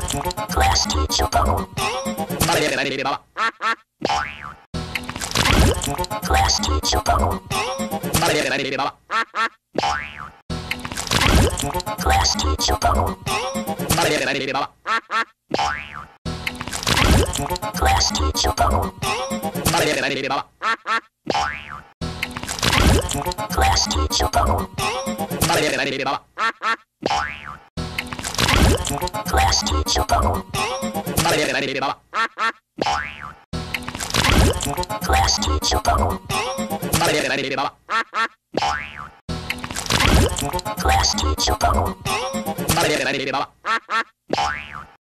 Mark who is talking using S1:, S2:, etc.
S1: Class teacher bubble. Class teacher bubble. Class teacher bubble. Class teacher bubble. Class teacher bubble. Class teacher bubble. Class teacher bubble. Class teacher bubble.